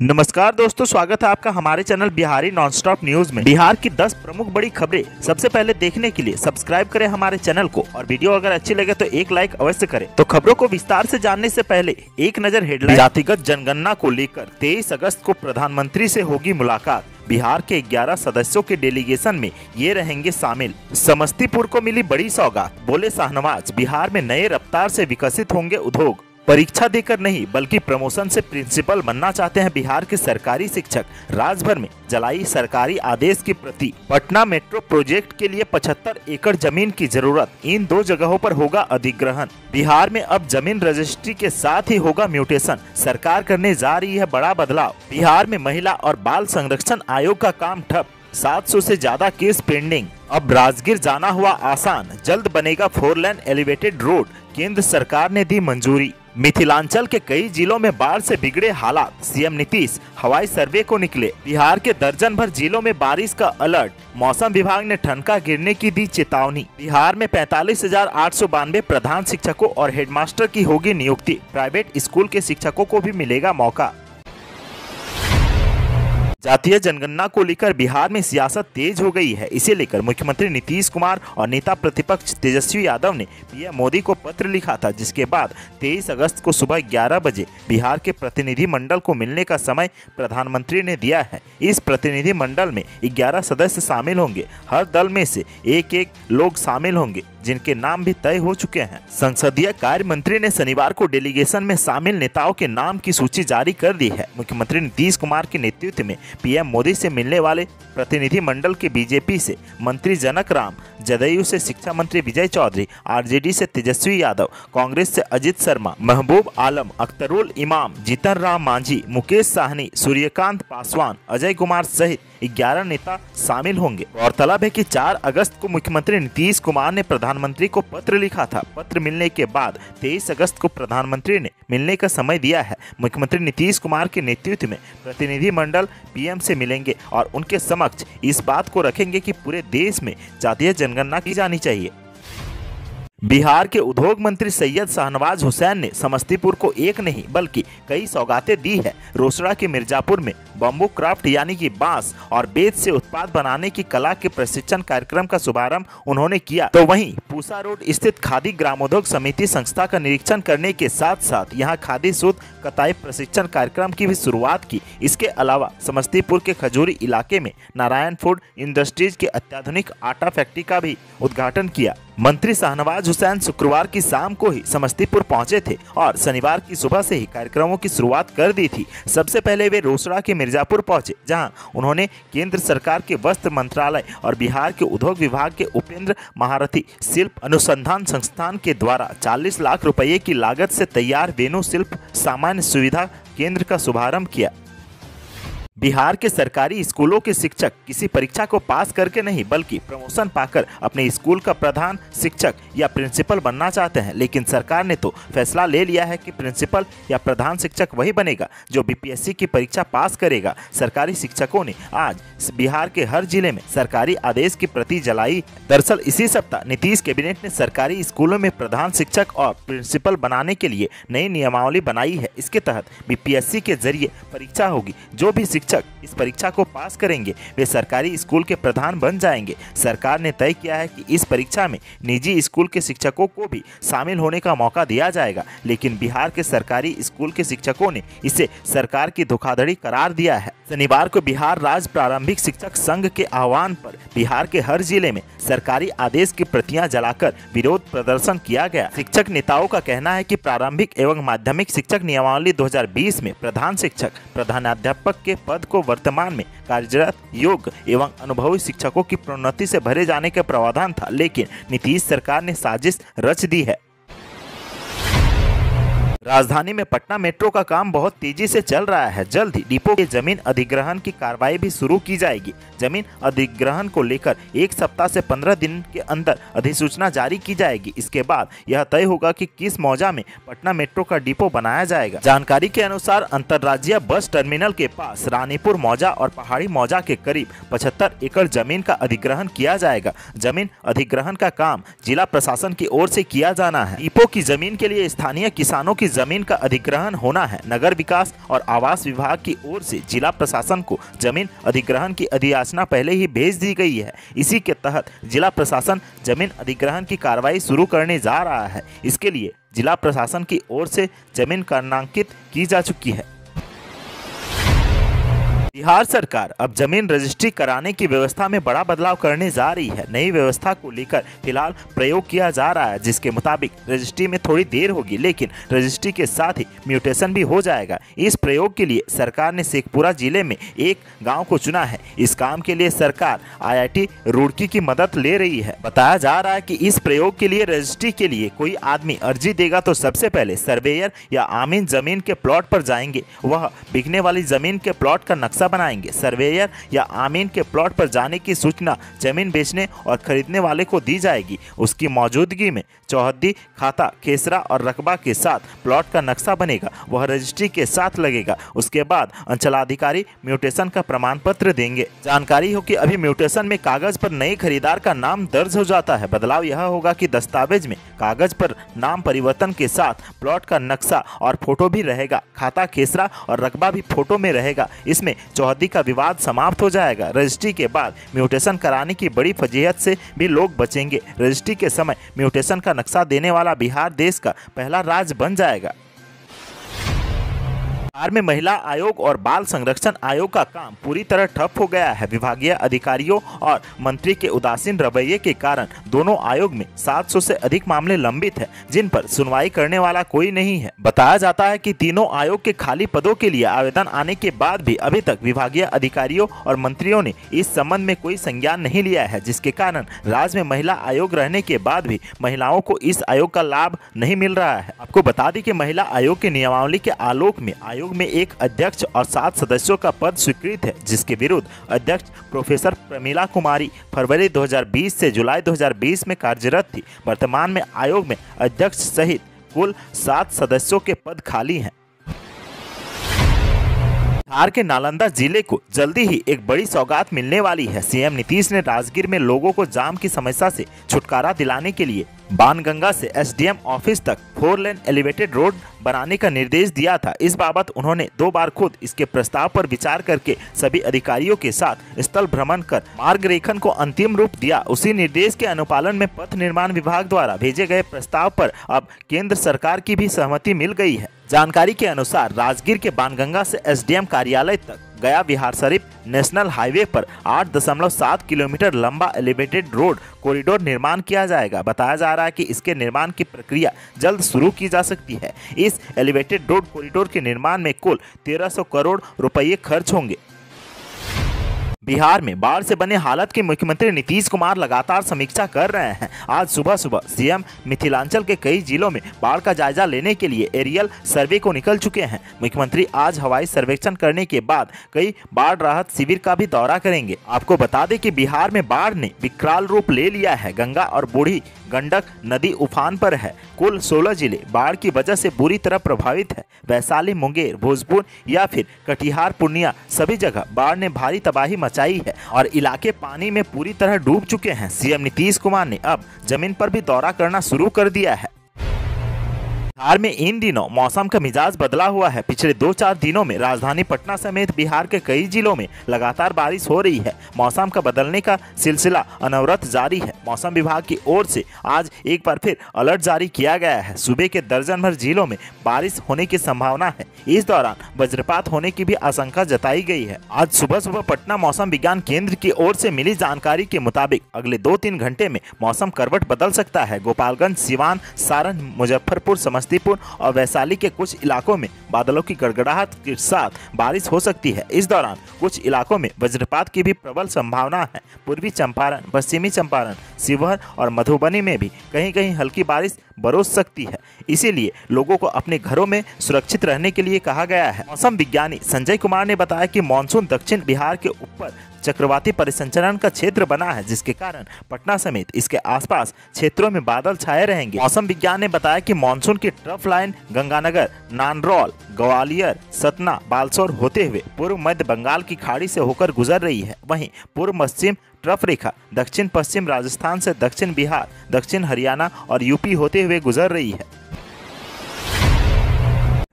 नमस्कार दोस्तों, स्वागत है आपका हमारे चैनल बिहारी नॉनस्टॉप न्यूज में। बिहार की 10 प्रमुख बड़ी खबरें सबसे पहले देखने के लिए सब्सक्राइब करें हमारे चैनल को और वीडियो अगर अच्छी लगे तो एक लाइक अवश्य करें। तो खबरों को विस्तार से जानने से पहले एक नजर हेडलाइन। जातिगत जनगणना को लेकर 23 अगस्त को प्रधानमंत्री से होगी मुलाकात। बिहार के 11 सदस्यों के डेलीगेशन में ये रहेंगे शामिल। समस्तीपुर को मिली बड़ी सौगात, बोले शाहनवाज। बिहार में नए रफ्तार से विकसित होंगे उद्योग। परीक्षा देकर नहीं बल्कि प्रमोशन से प्रिंसिपल बनना चाहते हैं बिहार के सरकारी शिक्षक। राज्य में जलाई सरकारी आदेश की प्रति। पटना मेट्रो प्रोजेक्ट के लिए 75 एकड़ जमीन की जरूरत। इन 2 जगहों पर होगा अधिग्रहण। बिहार में अब जमीन रजिस्ट्री के साथ ही होगा म्यूटेशन। सरकार करने जा रही है बड़ा बदलाव। बिहार में महिला और बाल संरक्षण आयोग का काम ठप। 700 से ज्यादा केस पेंडिंग। अब राजगीर जाना हुआ आसान, जल्द बनेगा 4 लेन एलिवेटेड रोड। केंद्र सरकार ने दी मंजूरी। मिथिलांचल के कई जिलों में बाढ़ से बिगड़े हालात। सीएम नीतीश हवाई सर्वे को निकले। बिहार के दर्जन भर जिलों में बारिश का अलर्ट। मौसम विभाग ने ठनका गिरने की दी चेतावनी। बिहार में 45,892 प्रधान शिक्षकों और हेडमास्टर की होगी नियुक्ति। प्राइवेट स्कूल के शिक्षकों को भी मिलेगा मौका। जातीय जनगणना को लेकर बिहार में सियासत तेज हो गई है। इसे लेकर मुख्यमंत्री नीतीश कुमार और नेता प्रतिपक्ष तेजस्वी यादव ने पीएम मोदी को पत्र लिखा था, जिसके बाद 23 अगस्त को सुबह 11 बजे बिहार के प्रतिनिधि मंडल को मिलने का समय प्रधानमंत्री ने दिया है। इस प्रतिनिधि मंडल में 11 सदस्य शामिल होंगे। हर दल में से एक लोग शामिल होंगे, जिनके नाम भी तय हो चुके हैं। संसदीय कार्य मंत्री ने शनिवार को डेलीगेशन में शामिल नेताओं के नाम की सूची जारी कर दी है। मुख्यमंत्री नीतीश कुमार के नेतृत्व में पीएम मोदी से मिलने वाले प्रतिनिधि मंडल के बीजेपी से मंत्री जनक राम, जदयू से शिक्षा मंत्री विजय चौधरी, आरजेडी से तेजस्वी यादव, कांग्रेस से अजित शर्मा, महबूब आलम, अख्तरुल इमाम, जीतन राम मांझी, मुकेश साहनी, सूर्यकांत पासवान, अजय कुमार सहित 11 नेता शामिल होंगे। गौरतलब है कि 4 अगस्त को मुख्यमंत्री नीतीश कुमार ने प्रधानमंत्री को पत्र लिखा था। पत्र मिलने के बाद 23 अगस्त को प्रधानमंत्री ने मिलने का समय दिया है। मुख्यमंत्री नीतीश कुमार के नेतृत्व में प्रतिनिधि मंडल पीएम से मिलेंगे और उनके समक्ष इस बात को रखेंगे कि पूरे देश में जातीय जनगणना की जानी चाहिए। बिहार के उद्योग मंत्री सैयद शाहनवाज हुसैन ने समस्तीपुर को एक नहीं बल्कि कई सौगातें दी है। रोसड़ा के मिर्जापुर में बम्बू क्राफ्ट यानी कि बांस और बेत से उत्पाद बनाने की कला के प्रशिक्षण कार्यक्रम का शुभारंभ उन्होंने किया। तो वहीं पूसा रोड स्थित खादी ग्रामोद्योग समिति संस्था का निरीक्षण करने के साथ साथ यहां खादी सूत कताई प्रशिक्षण कार्यक्रम की भी शुरुआत की। इसके अलावा समस्तीपुर के खजूरी इलाके में नारायण फूड इंडस्ट्रीज के अत्याधुनिक आटा फैक्ट्री का भी उद्घाटन किया। मंत्री शाहनवाज हुसैन शुक्रवार की शाम को ही समस्तीपुर पहुंचे थे और शनिवार की सुबह से ही कार्यक्रमों की शुरुआत कर दी थी। सबसे पहले वे रोसड़ा के मिर्जापुर पहुंचे, जहां उन्होंने केंद्र सरकार के वस्त्र मंत्रालय और बिहार के उद्योग विभाग के उपेंद्र महारथी शिल्प अनुसंधान संस्थान के द्वारा 40 लाख रुपये की लागत से तैयार वेणु शिल्प सामान्य सुविधा केंद्र का शुभारंभ किया। बिहार के सरकारी स्कूलों के शिक्षक किसी परीक्षा को पास करके नहीं बल्कि प्रमोशन पाकर अपने स्कूल का प्रधान शिक्षक या प्रिंसिपल बनना चाहते हैं, लेकिन सरकार ने तो फैसला ले लिया है कि प्रिंसिपल या प्रधान शिक्षक वही बनेगा जो बीपीएससी की परीक्षा पास करेगा। सरकारी शिक्षकों ने आज बिहार के हर जिले में सरकारी आदेश की प्रति जलाई। दरअसल इसी सप्ताह नीतीश कैबिनेट ने सरकारी स्कूलों में प्रधान शिक्षक और प्रिंसिपल बनाने के लिए नई नियमावली बनाई है। इसके तहत बीपीएससी के जरिए परीक्षा होगी। जो भी शिक्षक इस परीक्षा को पास करेंगे वे सरकारी स्कूल के प्रधान बन जाएंगे। सरकार ने तय किया है कि इस परीक्षा में निजी स्कूल के शिक्षकों को भी शामिल होने का मौका दिया जाएगा, लेकिन बिहार के सरकारी स्कूल के शिक्षकों ने इसे सरकार की धोखाधड़ी करार दिया है। शनिवार को बिहार राज्य प्रारंभिक शिक्षक संघ के आह्वान पर बिहार के हर जिले में सरकारी आदेश की प्रतियां जलाकर विरोध प्रदर्शन किया गया। शिक्षक नेताओं का कहना है कि प्रारंभिक एवं माध्यमिक शिक्षक नियमावली 2020 में प्रधान शिक्षक, प्रधानाध्यापक के पद को वर्तमान में कार्यरत योग्य एवं अनुभवी शिक्षकों की प्रोन्नति से भरे जाने का प्रावधान था, लेकिन नीतीश सरकार ने साजिश रच दी है। राजधानी में पटना मेट्रो का काम बहुत तेजी से चल रहा है। जल्द ही डिपो के जमीन अधिग्रहण की कार्रवाई भी शुरू की जाएगी। जमीन अधिग्रहण को लेकर 1 सप्ताह से 15 दिन के अंदर अधिसूचना जारी की जाएगी। इसके बाद यह तय होगा कि किस मौजा में पटना मेट्रो का डिपो बनाया जाएगा। जानकारी के अनुसार अंतर्राज्यीय बस टर्मिनल के पास रानीपुर मौजा और पहाड़ी मौजा के करीब 75 एकड़ जमीन का अधिग्रहण किया जाएगा। जमीन अधिग्रहण का काम जिला प्रशासन की ओर से किया जाना है। डिपो की जमीन के लिए स्थानीय किसानों की जमीन का अधिग्रहण होना है। नगर विकास और आवास विभाग की ओर से जिला प्रशासन को जमीन अधिग्रहण की अधियाचना पहले ही भेज दी गई है। इसी के तहत जिला प्रशासन जमीन अधिग्रहण की कार्रवाई शुरू करने जा रहा है। इसके लिए जिला प्रशासन की ओर से जमीन करणांकित की जा चुकी है। बिहार सरकार अब जमीन रजिस्ट्री कराने की व्यवस्था में बड़ा बदलाव करने जा रही है। नई व्यवस्था को लेकर फिलहाल प्रयोग किया जा रहा है, जिसके मुताबिक रजिस्ट्री में थोड़ी देर होगी, लेकिन रजिस्ट्री के साथ ही म्यूटेशन भी हो जाएगा। इस प्रयोग के लिए सरकार ने शेखपुरा जिले में एक गांव को चुना है। इस काम के लिए सरकार IIT रुड़की की मदद ले रही है। बताया जा रहा है कि इस प्रयोग के लिए रजिस्ट्री के लिए कोई आदमी अर्जी देगा तो सबसे पहले सर्वेयर या आमीन जमीन के प्लॉट पर जाएंगे। वह बिकने वाली जमीन के प्लॉट का नक्शा बनाएंगे। सर्वेयर या आमीन के प्लॉट पर जाने की सूचना जमीन बेचने और खरीदने वाले को दी जाएगी। उसकी मौजूदगी में चौहद्दी, खाता, खेसरा और रकबा के साथ प्लॉट का नक्शा बनेगा। वह रजिस्ट्री के साथ लगेगा। उसके बाद अंचलाधिकारी म्यूटेशन का प्रमाण पत्र देंगे। जानकारी हो कि अभी म्यूटेशन में कागज पर नए खरीदार का नाम दर्ज हो जाता है। बदलाव यह होगा कि दस्तावेज में कागज पर नाम परिवर्तन के साथ प्लॉट का नक्शा और फोटो भी रहेगा। खाता, खेसरा और रकबा भी फोटो में रहेगा। इसमें चौहद्दी का विवाद समाप्त हो जाएगा। रजिस्ट्री के बाद म्यूटेशन कराने की बड़ी फजीहत से भी लोग बचेंगे। रजिस्ट्री के समय म्यूटेशन का नक्शा देने वाला बिहार देश का पहला राज्य बन जाएगा। बिहार में महिला आयोग और बाल संरक्षण आयोग का काम पूरी तरह ठप हो गया है। विभागीय अधिकारियों और मंत्री के उदासीन रवैये के कारण दोनों आयोग में 700 से अधिक मामले लंबित हैं, जिन पर सुनवाई करने वाला कोई नहीं है। बताया जाता है कि तीनों आयोग के खाली पदों के लिए आवेदन आने के बाद भी अभी तक विभागीय अधिकारियों और मंत्रियों ने इस संबंध में कोई संज्ञान नहीं लिया है, जिसके कारण राज्य में महिला आयोग रहने के बाद भी महिलाओं को इस आयोग का लाभ नहीं मिल रहा है। आपको बता दें कि महिला आयोग की नियमावली के आलोक में आयोग में एक अध्यक्ष और 7 सदस्यों का पद स्वीकृत है, जिसके विरुद्ध अध्यक्ष प्रोफेसर प्रमीला कुमारी फरवरी 2020 से जुलाई 2020 में कार्यरत थी। वर्तमान में आयोग में अध्यक्ष सहित कुल 7 सदस्यों के पद खाली हैं। बिहार के नालंदा जिले को जल्दी ही एक बड़ी सौगात मिलने वाली है। सीएम नीतीश ने राजगीर में लोगों को जाम की समस्या से छुटकारा दिलाने के लिए बाणगंगा से SDM ऑफिस तक 4 लेन एलिवेटेड रोड बनाने का निर्देश दिया था। इस बाबत उन्होंने 2 बार खुद इसके प्रस्ताव पर विचार करके सभी अधिकारियों के साथ स्थल भ्रमण कर मार्ग रेखन को अंतिम रूप दिया। उसी निर्देश के अनुपालन में पथ निर्माण विभाग द्वारा भेजे गए प्रस्ताव पर अब केंद्र सरकार की भी सहमति मिल गई है। जानकारी के अनुसार राजगीर के बाणगंगा से SDM कार्यालय तक गया बिहारशरीफ नेशनल हाईवे पर 8.7 किलोमीटर लंबा एलिवेटेड रोड कॉरिडोर निर्माण किया जाएगा। बताया जा रहा है कि इसके निर्माण की प्रक्रिया जल्द शुरू की जा सकती है। इस एलिवेटेड रोड कॉरिडोर के निर्माण में कुल 1300 करोड़ रुपये खर्च होंगे। बिहार में बाढ़ से बने हालत की मुख्यमंत्री नीतीश कुमार लगातार समीक्षा कर रहे हैं। आज सुबह सुबह सीएम मिथिलांचल के कई जिलों में बाढ़ का जायजा लेने के लिए एरियल सर्वे को निकल चुके हैं। मुख्यमंत्री आज हवाई सर्वेक्षण करने के बाद कई बाढ़ राहत शिविर का भी दौरा करेंगे। आपको बता दें कि बिहार में बाढ़ ने विकराल रूप ले लिया है। गंगा और बूढ़ी गंडक नदी उफान पर है। कुल 16 जिले बाढ़ की वजह से बुरी तरह प्रभावित है। वैशाली, मुंगेर, भोजपुर या फिर कटिहार, पूर्णिया सभी जगह बाढ़ ने भारी तबाही मचाई है और इलाके पानी में पूरी तरह डूब चुके हैं। सीएम नीतीश कुमार ने अब जमीन पर भी दौरा करना शुरू कर दिया है। बिहार में इन दिनों मौसम का मिजाज बदला हुआ है। पिछले 2-4 दिनों में राजधानी पटना समेत बिहार के कई जिलों में लगातार बारिश हो रही है। मौसम का बदलने का सिलसिला अनवरत जारी है। मौसम विभाग की ओर से आज एक बार फिर अलर्ट जारी किया गया है। सूबे के दर्जन भर जिलों में बारिश होने की संभावना है। इस दौरान वज्रपात होने की भी आशंका जताई गई है। आज सुबह सुबह पटना मौसम विज्ञान केंद्र की ओर से मिली जानकारी के मुताबिक अगले 2-3 घंटे में मौसम करवट बदल सकता है। गोपालगंज, सिवान, सारण, मुजफ्फरपुर, समस्तीपुर और वैशाली के कुछ इलाकों में बादलों की गड़गड़ाहट के साथ बारिश हो सकती है। इस दौरान कुछ इलाकों में वज्रपात की भी प्रबल संभावना है। पूर्वी चंपारण, पश्चिमी चंपारण, शिवहर और मधुबनी में भी कहीं कहीं हल्की बारिश बरस सकती है। इसीलिए लोगों को अपने घरों में सुरक्षित रहने के लिए कहा गया है। मौसम विज्ञानी संजय कुमार ने बताया कि मानसून दक्षिण बिहार के ऊपर चक्रवाती परिसंचरण का क्षेत्र बना है, जिसके कारण पटना समेत इसके आसपास क्षेत्रों में बादल छाए रहेंगे। मौसम विज्ञान ने बताया कि मानसून की ट्रफ लाइन गंगानगर, नानरौल, ग्वालियर, सतना, बालसोर होते हुए पूर्व मध्य बंगाल की खाड़ी से होकर गुजर रही है। वहीं पूर्व पश्चिम ट्रफ रेखा दक्षिण पश्चिम राजस्थान से दक्षिण बिहार, दक्षिण हरियाणा और यूपी होते हुए गुजर रही है।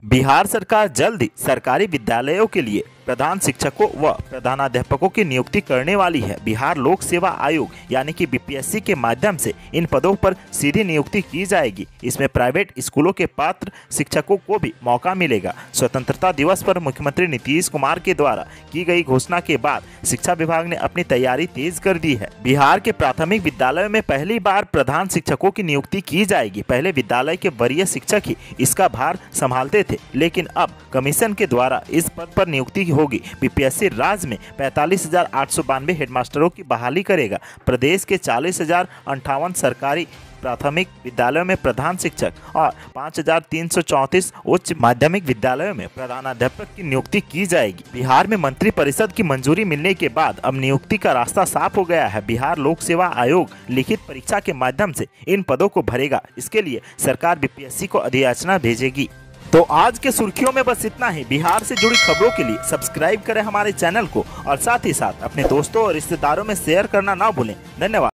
बिहार सरकार जल्द ही सरकारी विद्यालयों के लिए प्रधान शिक्षकों व प्रधानाध्यापकों की नियुक्ति करने वाली है। बिहार लोक सेवा आयोग यानी कि बीपीएससी के माध्यम से इन पदों पर सीधी नियुक्ति की जाएगी। इसमें प्राइवेट स्कूलों के पात्र शिक्षकों को भी मौका मिलेगा। स्वतंत्रता दिवस पर मुख्यमंत्री नीतीश कुमार के द्वारा की गई घोषणा के बाद शिक्षा विभाग ने अपनी तैयारी तेज कर दी है। बिहार के प्राथमिक विद्यालयों में पहली बार प्रधान शिक्षकों की नियुक्ति की जाएगी। पहले विद्यालय के वरीय शिक्षक ही इसका भार संभालते थे, लेकिन अब कमीशन के द्वारा इस पद पर नियुक्ति होगी। बीपीएससी राज्य में 45,892 हेडमास्टरों की बहाली करेगा। प्रदेश के 40,058 सरकारी प्राथमिक विद्यालयों में प्रधान शिक्षक और 5,334 उच्च माध्यमिक विद्यालयों में प्रधानाध्यापक की नियुक्ति की जाएगी। बिहार में मंत्रिपरिषद की मंजूरी मिलने के बाद अब नियुक्ति का रास्ता साफ हो गया है। बिहार लोक सेवा आयोग लिखित परीक्षा के माध्यम से इन पदों को भरेगा। इसके लिए सरकार बीपीएससी को अधियाचना भेजेगी। तो आज के सुर्खियों में बस इतना ही। बिहार से जुड़ी खबरों के लिए सब्सक्राइब करें हमारे चैनल को और साथ ही साथ अपने दोस्तों और रिश्तेदारों में शेयर करना ना भूलें। धन्यवाद।